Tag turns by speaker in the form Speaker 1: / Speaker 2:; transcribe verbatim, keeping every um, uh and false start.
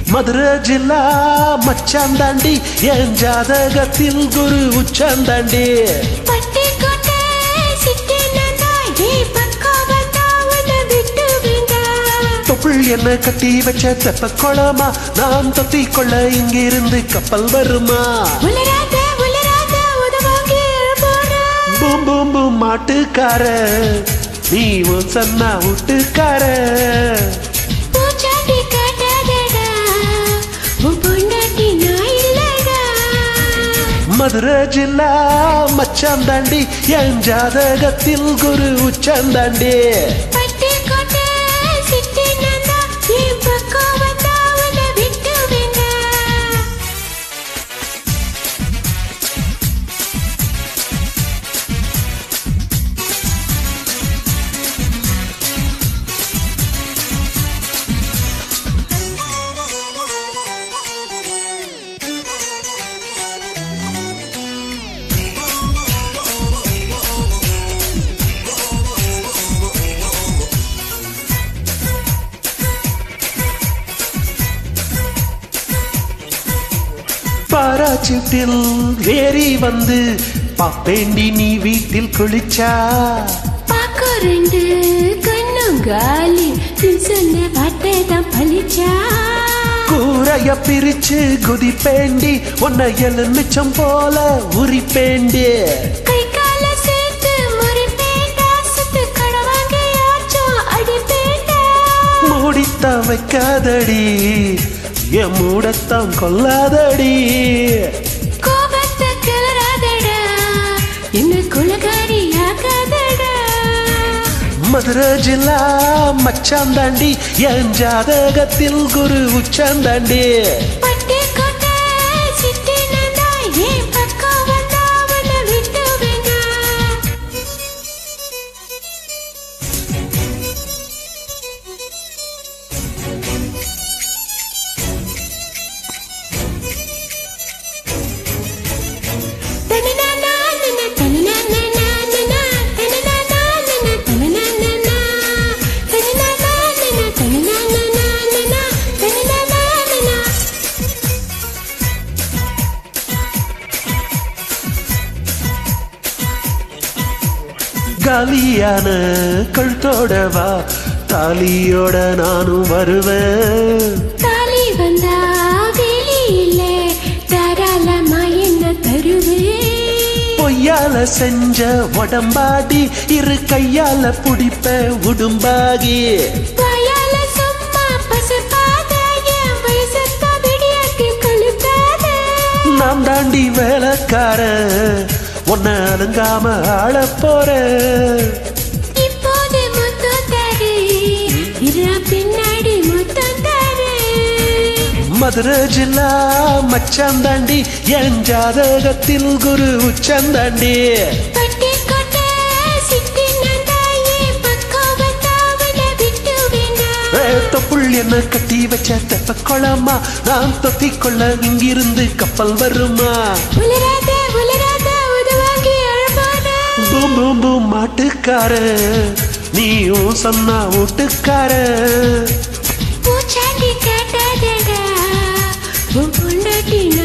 Speaker 1: மதுரை ஜில்லா மச்சாந்தாண்டி என் ஜாதகத்தில் குரு உச்சாந்தாண்டி தொப்புள் என்ன கட்டி வச்ச தெப்ப குளமா நான் தொத்தி கொள்ள இங்கிருந்து கப்பல் வருமா பூம் பூம் பூம் மாட்டுக்கார நீ உன் சன்னா விட்டுக்கார மதுரை ஜில்லா மச்சாந்தாண்டி என் ஜாதகத்தில் குரு உச்சாந்தாண்டி பாராச்சீட்டில் வேறி வந்து பாப்பேண்டி நீ வீட்டில் குளிச்சா
Speaker 2: பாக்க ரெண்டு கண்ணும் காலி சொன்ன வார்த்தைதான் பழிச்சா
Speaker 1: கூரைய பிரிச்சு குதிப்பேண்டி உன்னை எலுமிச்சம் போல உரிப்பேண்டி
Speaker 2: கை கால சேர்த்து முறிப்பேண்டா சுத்து கடவாங்கையாச்சும் அடிப்பேண்டா
Speaker 1: மூடித்த வைக்காதடி என் மூடத்தான் கொல்லாதடி
Speaker 2: கோபத்தை கிளறாதடா என்ன குலகாரியாக்காதடா
Speaker 1: மதுரை ஜில்லா மச்சாந்தாண்டி என் ஜாதகத்தில் குரு உச்சாந்தாண்டி காலியான கழுத்தோடவா தாலியோட நானும் வருவேன்
Speaker 2: தாலி வந்தா வெளியில தாராளமா என்ன தருவேன்
Speaker 1: பொய்யால செஞ்ச உடம்பாடி இரு கையால புடிப்ப உடும்பாகி
Speaker 2: வாயால சும்மா பசப்பாத என் வயசத்த விடியாக்கி கழுத்தாத
Speaker 1: நாம் தாண்டி வேலைக்கார உன்னை அணுங்காம ஆள போற
Speaker 2: இப்போது முத்தம் தரு இரா பின்னாடி முத்தம் தரு
Speaker 1: மதுரை ஜில்லா மச்சாந்தாண்டி என் ஜாதகத்தில் குரு உச்சாந்தாண்டி
Speaker 2: பட்டி கொட்ட சிட்டி நந்தாயே பக்கம் வந்தாவன விட்டு வேண்டாம்
Speaker 1: தொப்புள் என்ன கட்டி வச்ச தெப்ப குளமா நான் தொத்தி கொள்ள இங்கிருந்து கப்பல் வருமா
Speaker 2: உலராத உலராத உதவாங்கி அழபான
Speaker 1: பூம் பூம் பூம் மாட்டுக்கார நீயும் சொன்னா வீட்டுக்கார
Speaker 2: பூச்சாண்டி கேட்டாதடா உன் பொண்டாட்டி